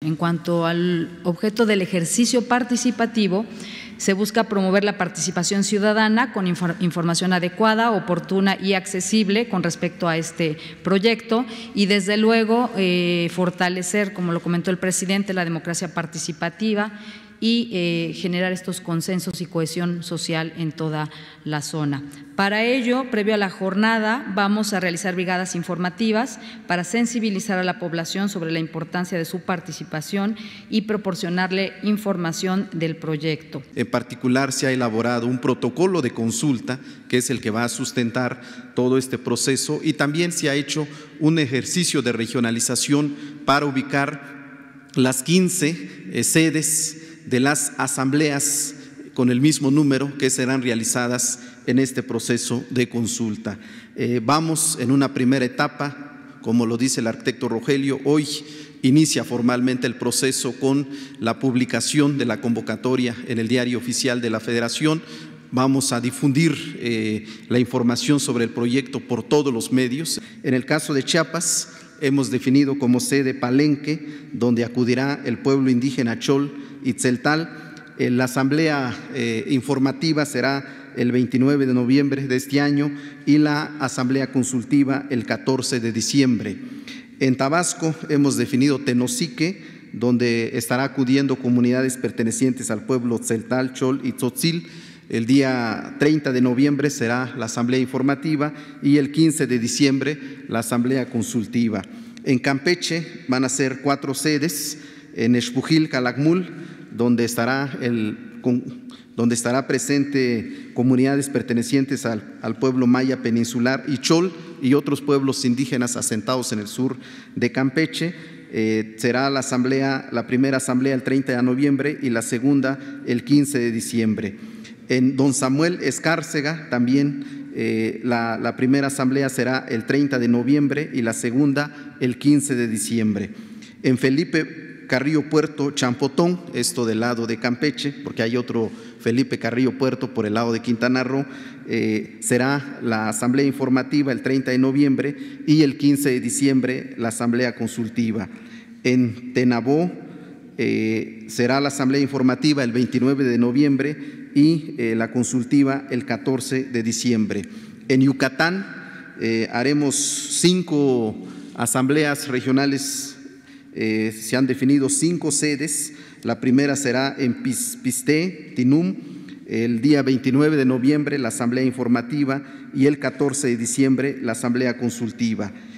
En cuanto al objeto del ejercicio participativo, se busca promover la participación ciudadana con información adecuada, oportuna y accesible con respecto a este proyecto y, desde luego, fortalecer, como lo comentó el presidente, la democracia participativa y generar estos consensos y cohesión social en toda la zona. Para ello, previo a la jornada, vamos a realizar brigadas informativas para sensibilizar a la población sobre la importancia de su participación y proporcionarle información del proyecto. En particular, se ha elaborado un protocolo de consulta, que es el que va a sustentar todo este proceso, y también se ha hecho un ejercicio de regionalización para ubicar las 15 sedes de las asambleas con el mismo número que serán realizadas en este proceso de consulta. Vamos en una primera etapa, como lo dice el arquitecto Rogelio, hoy inicia formalmente el proceso con la publicación de la convocatoria en el Diario Oficial de la Federación. Vamos a difundir la información sobre el proyecto por todos los medios. En el caso de Chiapas, hemos definido como sede Palenque, donde acudirá el pueblo indígena Chol y Tzeltal. La asamblea informativa será el 29 de noviembre de este año y la asamblea consultiva el 14 de diciembre. En Tabasco hemos definido Tenosique, donde estará acudiendo comunidades pertenecientes al pueblo Tzeltal, Chol y Tzotzil. El día 30 de noviembre será la asamblea informativa y el 15 de diciembre la asamblea consultiva. En Campeche van a ser 4 sedes, en Xpujil, Calakmul, donde estará presente comunidades pertenecientes al pueblo maya peninsular, y Chol y otros pueblos indígenas asentados en el sur de Campeche. Será la primera asamblea el 30 de noviembre y la segunda el 15 de diciembre. En Don Samuel Escárcega también la primera asamblea será el 30 de noviembre y la segunda el 15 de diciembre. En Felipe Carrillo Puerto, Champotón, esto del lado de Campeche, porque hay otro Felipe Carrillo Puerto por el lado de Quintana Roo, será la asamblea informativa el 30 de noviembre y el 15 de diciembre la asamblea consultiva. En Tenabó será la asamblea informativa el 29 de noviembre y la consultiva el 14 de diciembre. En Yucatán haremos 5 asambleas regionales. Se han definido 5 sedes. La primera será en Pisté, Tinum, el día 29 de noviembre la asamblea informativa y el 14 de diciembre la asamblea consultiva.